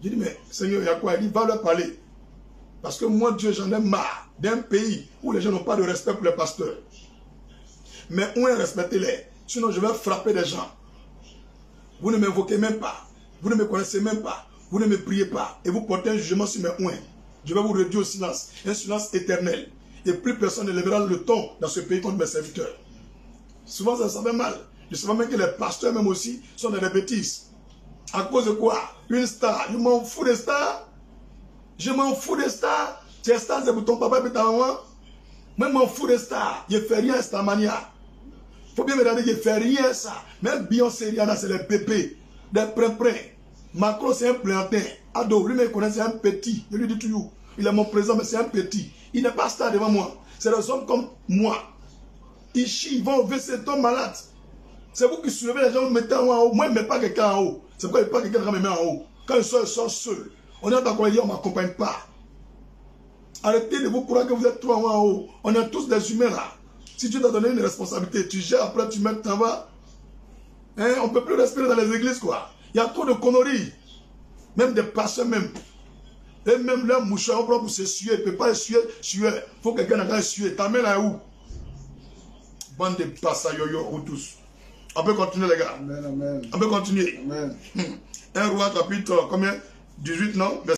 J'ai dit, mais Seigneur, il y a quoi? Il dit, va leur parler. Parce que moi, Dieu, j'en ai marre d'un pays où les gens n'ont pas de respect pour les pasteurs. Mais où est respectez-les? Sinon, je vais frapper des gens. Vous ne m'invoquez même pas. Vous ne me connaissez même pas. Vous ne me priez pas. Et vous portez un jugement sur mes ouins. Je vais vous réduire au silence. Un silence éternel. Et plus personne ne lèvera le ton dans ce pays contre mes serviteurs. Souvent, ça fait mal. Je sais même que les pasteurs même aussi sont dans des bêtises. À cause de quoi? Une star. Je m'en fous des stars. Je m'en fous des stars. Tu es star, c'est pour ton papa et ta maman. Moi, je m'en fous des stars. Je ne fais rien à Starmania. Il faut bien me dire, je ne fais rien à ça. Même Beyoncé, Rihanna, c'est les pépés. Des prins-prins. Macron, c'est un plantain. Ado, lui, il me connaît, c'est un petit. Je lui dis toujours. Il est mon président, mais c'est un petit. Il n'est pas star devant moi. C'est des hommes comme moi. Ils chient, ils vont au WC, ils tombent malades. C'est vous qui soulevez les gens, vous mettez en haut. Moi, je ne mets pas quelqu'un en haut. C'est pourquoi il n'y a pas quelqu'un qui me met en haut. Quand je sors seul. On est d'accord, on ne m'accompagne pas. Arrêtez de vous croire que vous êtes trop en haut. On est tous des humains là. Si Dieu t'a donné une responsabilité, tu gères, après tu mets, t'en vas. Hein, on ne peut plus respirer dans les églises, quoi. Il y a trop de conneries. Même des pasteurs même. Et même leur mouchoir, on prend pour s'essuyer. Il ne peut pas essuyer. Il faut que quelqu'un n'a essuyer. Ta main là où? Bande de passayoyo ou tous. On peut continuer, les gars. Amen, amen. On peut continuer. Amen. 1 Roi chapitre combien? 18, non?